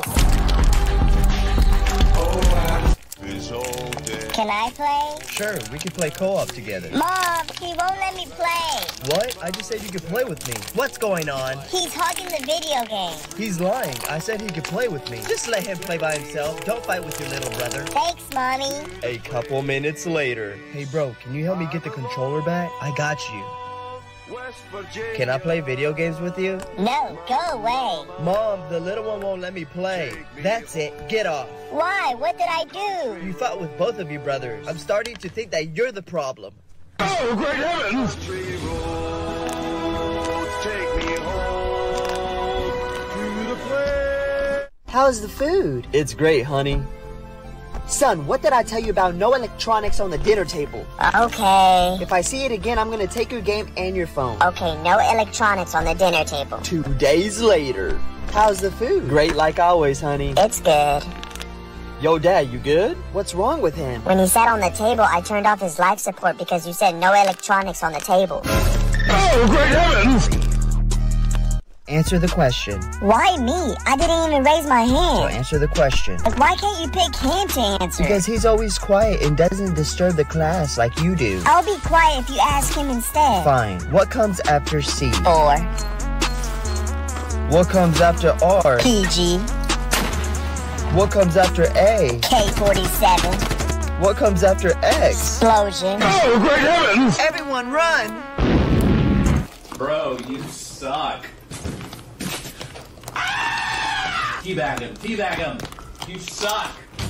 Can I play? Sure, we can play co-op together. Mom, he won't let me play. What? I just said you could play with me. What's going on? He's hogging the video game. He's lying. I said he could play with me. Just let him play by himself. Don't fight with your little brother. Thanks, Mommy. A couple minutes later. Hey, bro, can you help me get the controller back? I got you. Can I play video games with you? No, go away. Mom, the little one won't let me play. That's it. Get off. Why? What did I do? You fought with both of you brothers. I'm starting to think that you're the problem. Oh, great heavens! How's the food? It's great, honey. Son, what did I tell you about no electronics on the dinner table? Okay. If I see it again, I'm gonna take your game and your phone. Okay, no electronics on the dinner table. 2 days later. How's the food? Great like always, honey. It's good. Yo, Dad, you good? What's wrong with him? When he sat on the table, I turned off his life support because you said no electronics on the table. Oh, great heavens! Answer the question. Why me? I didn't even raise my So hand. answer the question. Like, why can't you pick him to answer? Because he's always quiet and doesn't disturb the class like you do. I'll be quiet if you ask him instead. Fine. What comes after C? 4. What comes after R? PG. What comes after A? K-47. What comes after X? Explosion. Oh, great heavens! Everyone run! Bro, you suck. Teabag him, teabag him. You suck.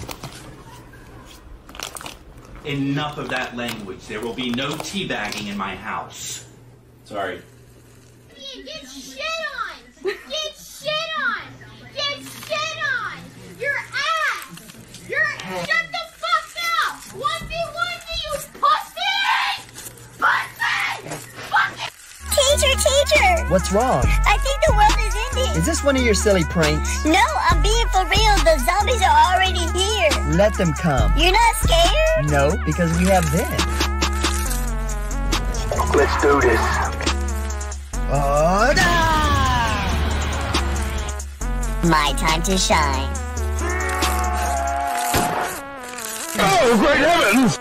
Enough of that language. There will be no teabagging in my house. Sorry. Get shit on! Get shit on! Get shit on! Your ass! Shut the fuck up! 1v1 you pussy! Pussy! Fucking Teacher! What's wrong? I think the world is ending. Is this one of your silly pranks? No, I'm being for real. The zombies are already here. Let them come. You're not scared? No, because we have them. Let's do this. Oh, no! My time to shine. Oh, great heavens!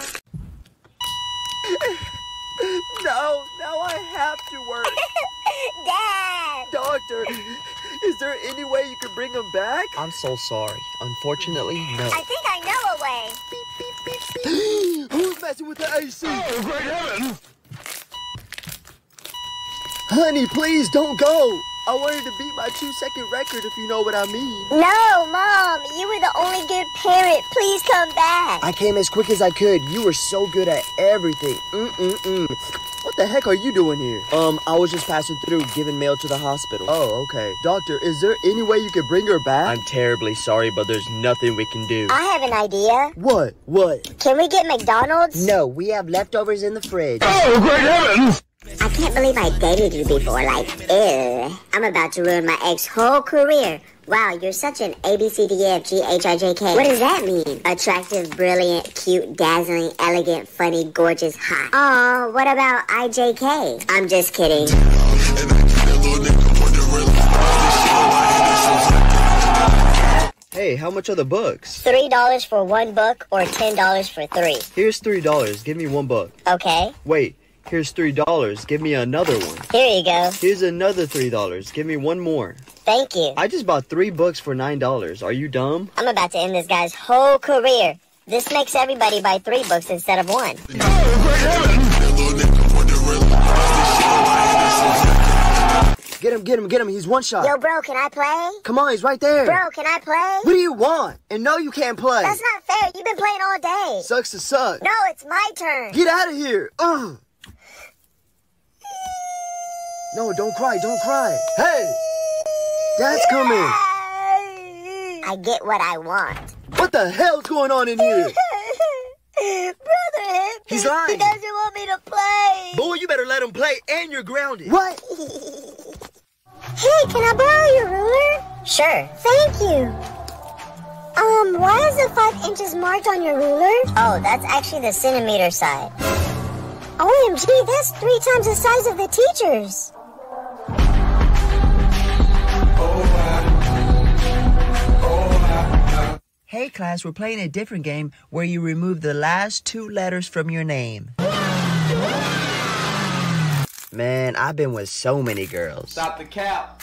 No, now I have to work. Dad! Doctor, is there any way you could bring him back? I'm so sorry. Unfortunately, no. I think I know a way. Who's messing with the AC? Oh, great heavens! Honey, please don't go. I wanted to beat my 2-second record, if you know what I mean. No, Mom. You were the only good parent. Please come back. I came as quick as I could. You were so good at everything. What the heck are you doing here? I was just passing through, giving mail to the hospital. Oh, okay. Doctor, is there any way you could bring her back? I'm terribly sorry, but there's nothing we can do. I have an idea. What? What? Can we get McDonald's? No, we have leftovers in the fridge. Oh, great heavens! I can't believe I dated you before. Like, ew. I'm about to ruin my ex's whole career. Wow, you're such an ABCDEFGHIJK. What does that mean? Attractive, brilliant, cute, dazzling, elegant, funny, gorgeous, hot. Aw, what about IJK? I'm just kidding. Hey, how much are the books? $3 for 1 book or $10 for 3. Here's $3. Give me 1 book. Okay. Wait, here's $3. Give me another one. Here you go. Here's another $3. Give me 1 more. Thank you. I just bought 3 books for $9. Are you dumb? I'm about to end this guy's whole career. This makes everybody buy 3 books instead of 1. Get him. He's one shot. Yo, bro, can I play? Come on, he's right there. Bro, can I play? What do you want? And no, you can't play. That's not fair. You've been playing all day. Sucks to suck. No, it's my turn. Get out of here. No, don't cry. Hey, Dad's coming. I get what I want. What the hell's going on in here? Brother hit me. He's lying. He doesn't want me to play. Boy, you better let him play, and you're grounded. What? Hey, can I borrow your ruler? Sure. Thank you. Why is the 5 inches marked on your ruler? Oh, that's actually the centimeter side. OMG, that's 3 times the size of the teacher's. Hey class, we're playing a different game where you remove the last 2 letters from your name. Man, I've been with so many girls. Stop the cap.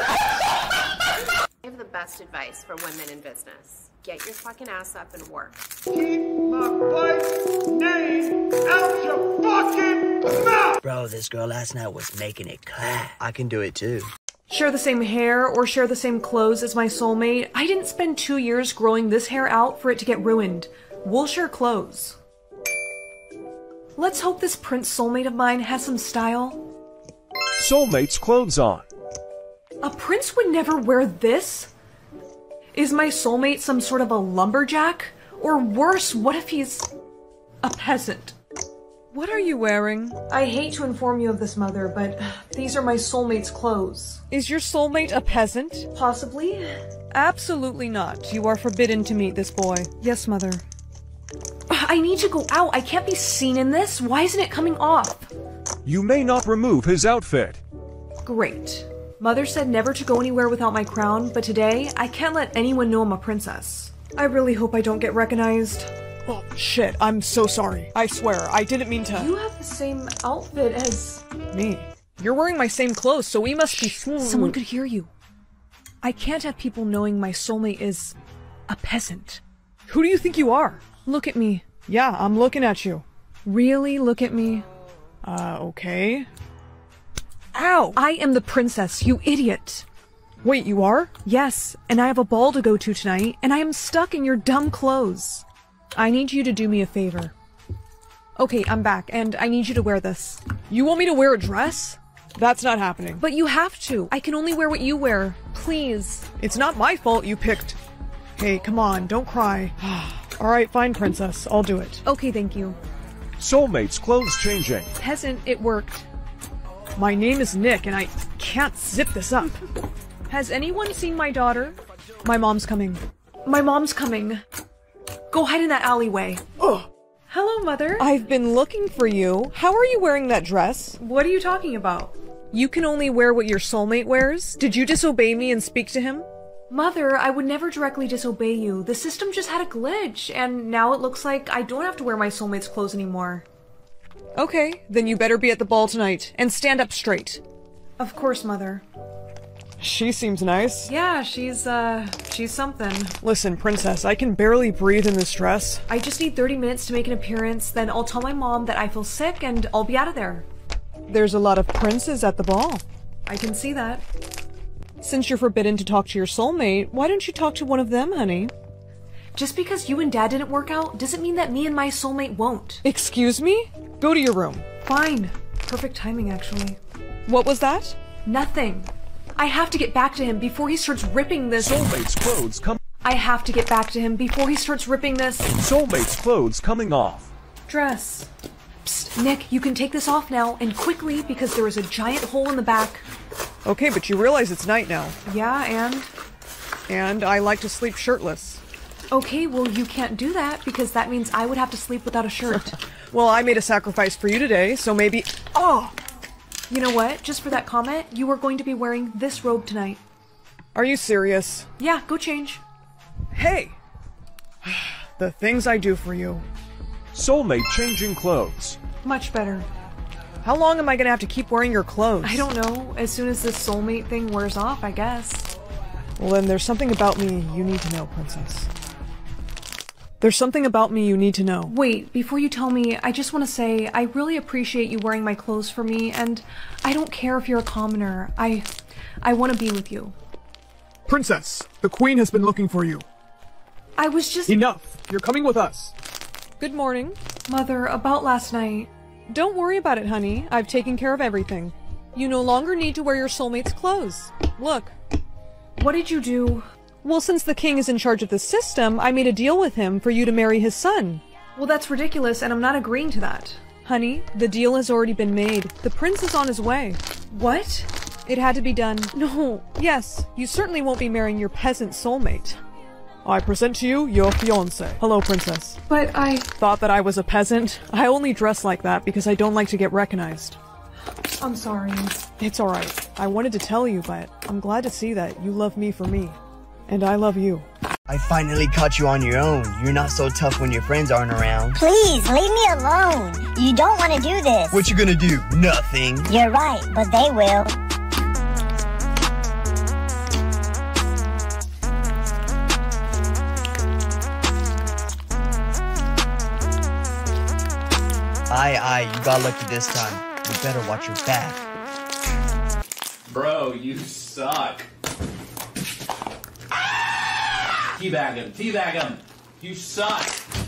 I have the best advice for women in business. Get your fucking ass up and work. Keep my wife's name out your fucking mouth! Bro, this girl last night was making it clap. I can do it too. Share the same hair or share the same clothes as my soulmate. I didn't spend 2 years growing this hair out for it to get ruined. We'll share clothes. Let's hope this prince soulmate of mine has some style. Soulmate's clothes on. A prince would never wear this? Is my soulmate some sort of a lumberjack? Or worse, what if he's a peasant? What are you wearing? I hate to inform you of this, Mother, but these are my soulmate's clothes. Is your soulmate a peasant? Possibly. Absolutely not. You are forbidden to meet this boy. Yes, Mother. I need to go out. I can't be seen in this. Why isn't it coming off? You may not remove his outfit. Great. Mother said never to go anywhere without my crown, but today, I can't let anyone know I'm a princess. I really hope I don't get recognized. Oh, shit. I'm so sorry. I swear, I didn't mean to. You have the same outfit as... Me? You're wearing my same clothes, so we must be... Someone could hear you. I can't have people knowing my soulmate is... a peasant. Who do you think you are? Look at me. Yeah, I'm looking at you. Really? Look at me. Okay. Ow! I am the princess, you idiot! Wait, you are? Yes, and I have a ball to go to tonight, and I am stuck in your dumb clothes. I need you to do me a favor. Okay, I'm back, and I need you to wear this. You want me to wear a dress? That's not happening. But you have to. I can only wear what you wear. Please. It's not my fault you picked... Hey, come on, don't cry. Alright, fine, princess. I'll do it. Okay, thank you. Soulmate's clothes changing. Peasant, it worked. My name is Nick, and I can't zip this up. Has anyone seen my daughter? My mom's coming. My mom's coming. Go hide in that alleyway. Ugh. Hello, Mother. I've been looking for you. How are you wearing that dress? What are you talking about? You can only wear what your soulmate wears? Did you disobey me and speak to him? Mother, I would never directly disobey you. The system just had a glitch, and now it looks like I don't have to wear my soulmate's clothes anymore. Okay, then you better be at the ball tonight, and stand up straight. Of course, Mother. She seems nice. Yeah, she's something. Listen, princess, I can barely breathe in this dress. I just need 30 minutes to make an appearance, then I'll tell my mom that I feel sick, and I'll be out of there. There's a lot of princes at the ball. I can see that. Since you're forbidden to talk to your soulmate, why don't you talk to one of them, honey? Just because you and Dad didn't work out doesn't mean that me and my soulmate won't. Excuse me? Go to your room. Fine. Perfect timing, actually. What was that? Nothing. I have to get back to him before he starts ripping this. Soulmate's clothes come. I have to get back to him before he starts ripping this. Soulmate's clothes coming off. Dress. Psst, Nick, you can take this off now, and quickly, because there is a giant hole in the back. Okay, but you realize it's night now. Yeah, and? And I like to sleep shirtless. Okay, well, you can't do that, because that means I would have to sleep without a shirt. Well, I made a sacrifice for you today, so maybe... Oh! You know what? Just for that comment, you are going to be wearing this robe tonight. Are you serious? Yeah, go change. Hey! The things I do for you. Soulmate changing clothes. Much better. How long am I gonna have to keep wearing your clothes? I don't know. As soon as this soulmate thing wears off, I guess. Well, then there's something about me you need to know, princess. There's something about me you need to know. Wait, before you tell me, I just want to say I really appreciate you wearing my clothes for me, and I don't care if you're a commoner. I want to be with you. Princess, the queen has been looking for you. I was just... Enough! You're coming with us. Good morning. Mother, about last night. Don't worry about it, honey. I've taken care of everything. You no longer need to wear your soulmate's clothes. Look. What did you do? Well, since the king is in charge of the system, I made a deal with him for you to marry his son. Well, that's ridiculous, and I'm not agreeing to that. Honey, the deal has already been made. The prince is on his way. What? It had to be done. No, yes, you certainly won't be marrying your peasant soulmate. I present to you your fiancé. Hello, princess. But I... Thought that I was a peasant? I only dress like that because I don't like to get recognized. I'm sorry. It's alright. I wanted to tell you, but I'm glad to see that you love me for me. And I love you. I finally caught you on your own. You're not so tough when your friends aren't around. Please, leave me alone. You don't want to do this. What you gonna do? Nothing. You're right, but they will. Aye, you got lucky this time. You better watch your back. Bro, you suck. Teabag him. You suck.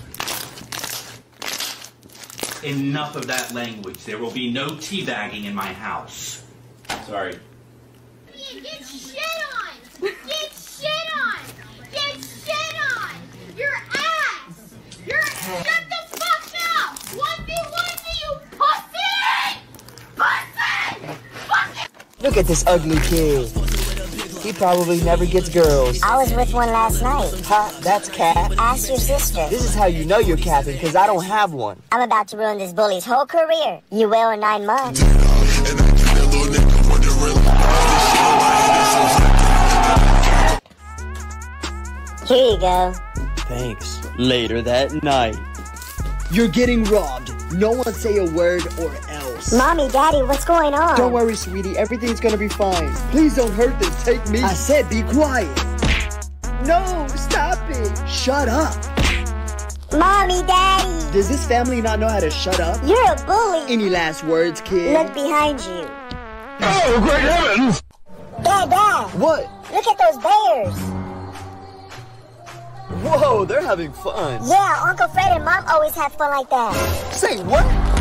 Enough of that language. There will be no teabagging in my house. Sorry. Get shit on! Get shit on! Get shit on! Your ass! Shut the fuck up! 1v1 you pussy! Pussy! Look at this ugly kid. He probably never gets girls. I was with one last night. Ha, that's cat. Ask your sister. This is how you know you're capping, because I don't have one. I'm about to ruin this bully's whole career. You will in 9 months. Here you go. Thanks. Later that night. You're getting robbed. No one say a word or else. Mommy, Daddy, what's going on? Don't worry, sweetie. Everything's gonna be fine. Please don't hurt them. Take me. I said be quiet. No, stop it. Shut up. Mommy, Daddy. Does this family not know how to shut up? You're a bully. Any last words, kid? Look behind you. Oh, great heavens! Dad. What? Look at those bears. Whoa, they're having fun. Yeah, Uncle Fred and Mom always have fun like that. Say what?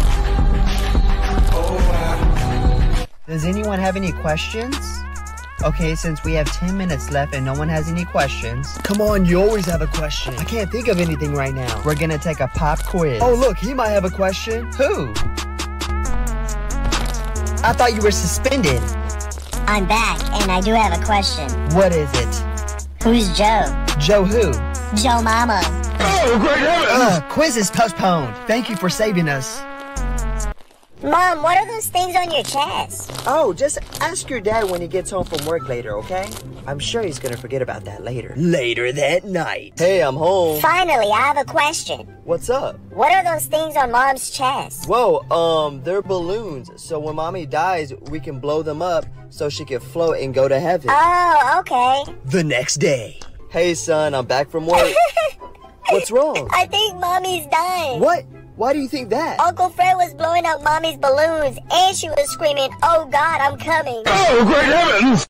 Does anyone have any questions? Okay, since we have 10 minutes left and no one has any questions. Come on, you always have a question. I can't think of anything right now. We're gonna take a pop quiz. Oh, look, he might have a question. Who? I thought you were suspended. I'm back, and I do have a question. What is it? Who's Joe? Joe who? Joe Mama. Oh, great heavens! Quiz is postponed. Thank you for saving us. Mom, what are those things on your chest? Oh, just ask your dad when he gets home from work later, okay? I'm sure he's gonna forget about that later. Later that night. Hey, I'm home. Finally, I have a question. What's up? What are those things on Mom's chest? Whoa, they're balloons. So when Mommy dies, we can blow them up so she can float and go to heaven. Oh, okay. The next day. Hey, son, I'm back from work. What's wrong? I think Mommy's dying. What? Why do you think that? Uncle Fred was blowing up Mommy's balloons, and she was screaming, "Oh God, I'm coming." Oh, great heavens!